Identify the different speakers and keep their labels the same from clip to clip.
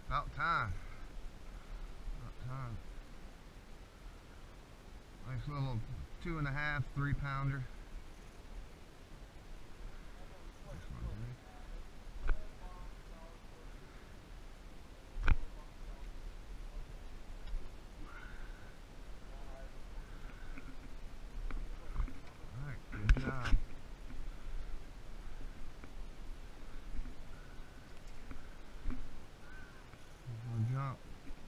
Speaker 1: About time. About time. Nice little 2.5, 3 pounder. Alright, good job. Jump.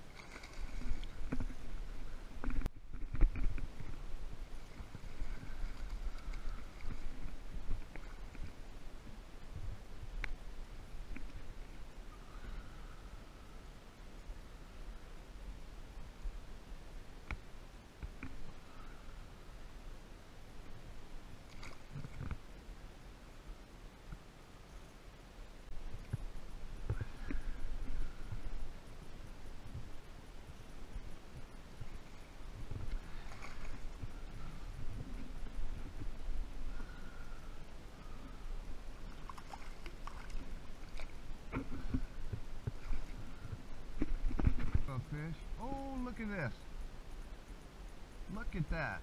Speaker 1: Fish. Oh, look at this. Look at that.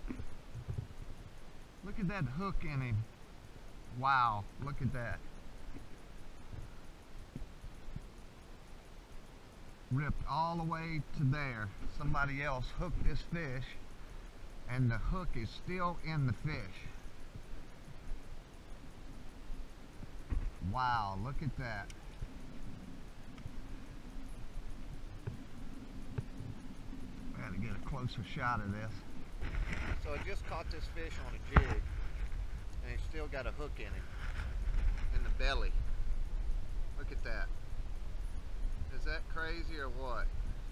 Speaker 1: Look at that hook in him. Wow, look at that. Ripped all the way to there. Somebody else hooked this fish and the hook is still in the fish. Wow, look at that. To get a closer shot of this. So I just caught this fish on a jig and he's still got a hook in him, in the belly. Look at that. Is that crazy or what?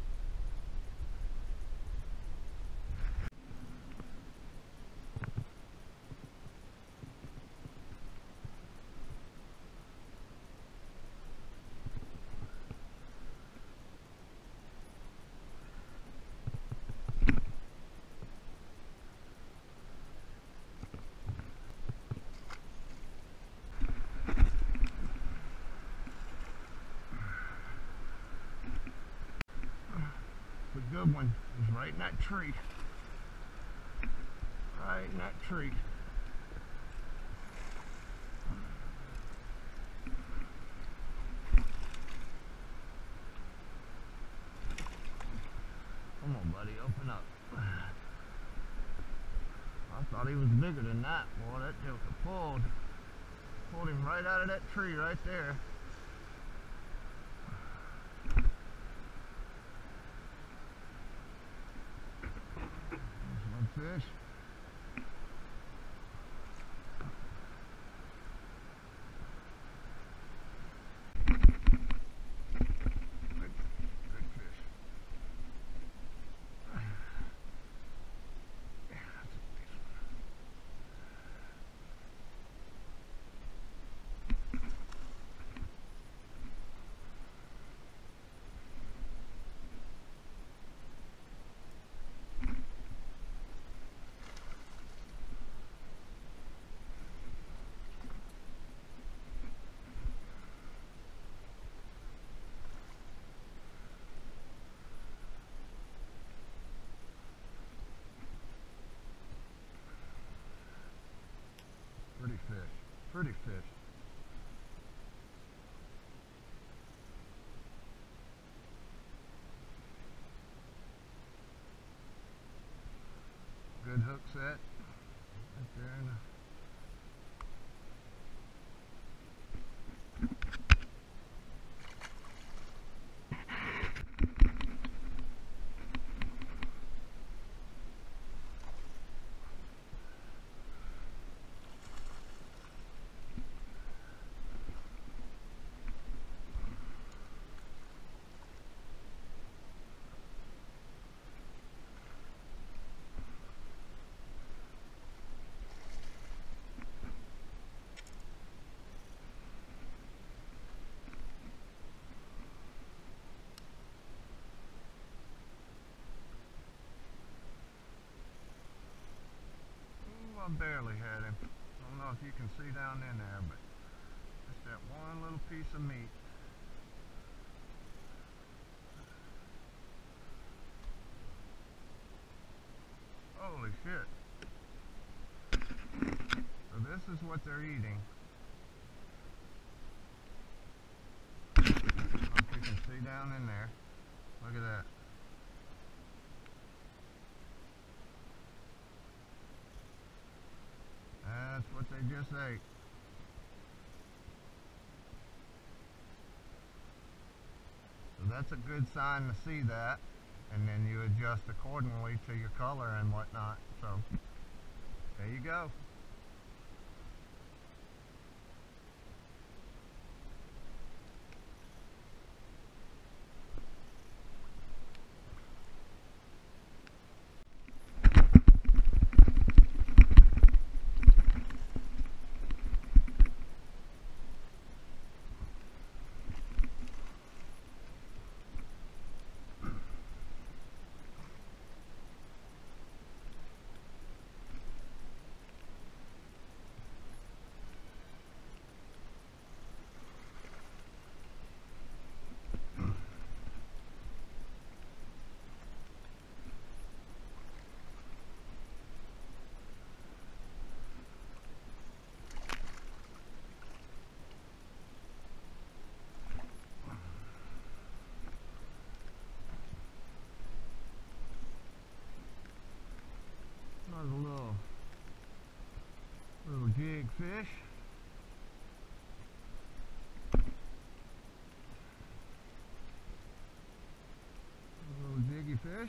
Speaker 1: Good one is right in that tree. Right in that tree. Come on, buddy, open up. I thought he was bigger than that. Boy, that joker pulled him right out of that tree right there. Fish. Good fish. Yeah, that's a nice one. Pretty fish. Pretty fish. Good hook set. Right there in the I barely had him. I don't know if you can see down in there, but just that one little piece of meat. is what they're eating. Hope you can see down in there. Look at that. That's what they just ate. So that's a good sign to see that, and then you adjust accordingly to your color and whatnot. So there you go. There's a little jig fish. A little jiggy fish.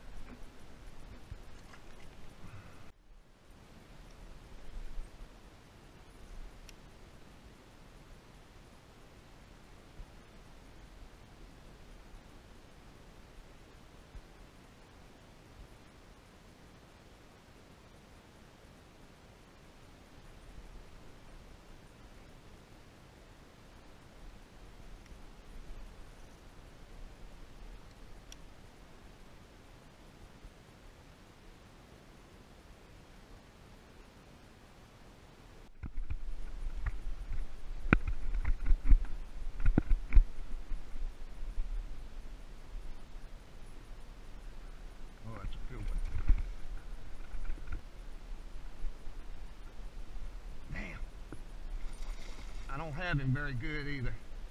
Speaker 1: I don't have him very good either.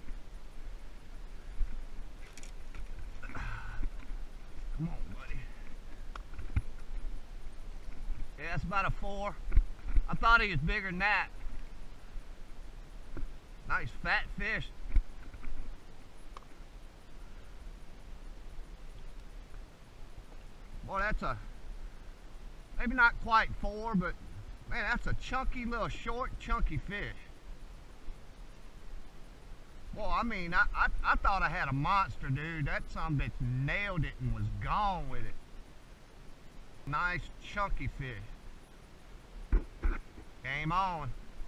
Speaker 1: Come on, buddy. Yeah, that's about a 4. I thought he was bigger than that. Nice fat fish. Boy, that's a, maybe not quite 4, but man, that's a chunky little short, chunky fish. Well, I mean, I thought I had a monster, dude. That sumbitch nailed it and was gone with it. Nice, chunky fish. Game on.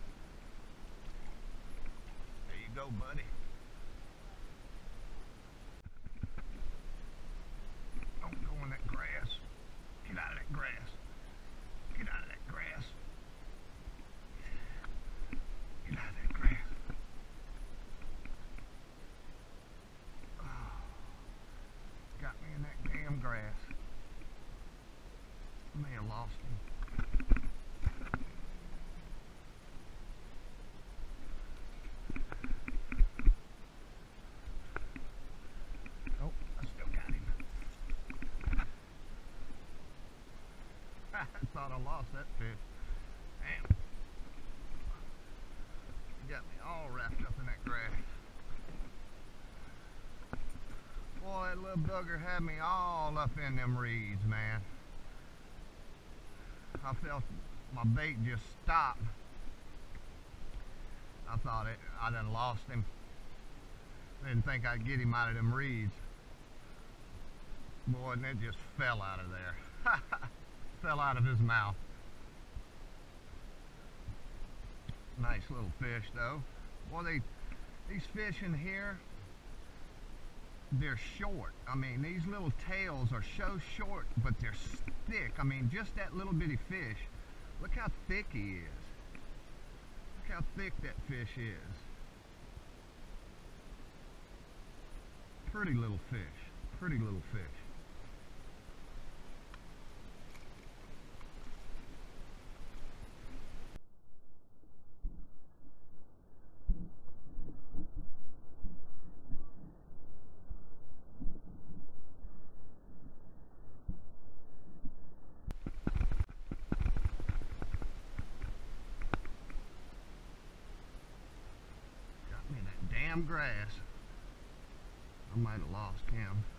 Speaker 1: There you go, buddy. Don't go in that grass. Get out of that grass. Get out of that grass. Get out of that grass. Got me in that damn grass. I may have lost him. Oh, I still got him. I thought I lost that fish. Damn. You got me all wrapped up in that grass. Boy, that little bugger had me all up in them reeds, man. I felt my bait just stop. I thought I done lost him. Didn't think I'd get him out of them reeds. Boy, and it just fell out of there. Fell out of his mouth. Nice little fish though. Boy, these fish in here, they're short. I mean, these little tails are so short, but they're thick. I mean, just that little bitty fish. Look how thick he is. Look how thick that fish is. Pretty little fish. Pretty little fish. damn grass. I might have lost Cam.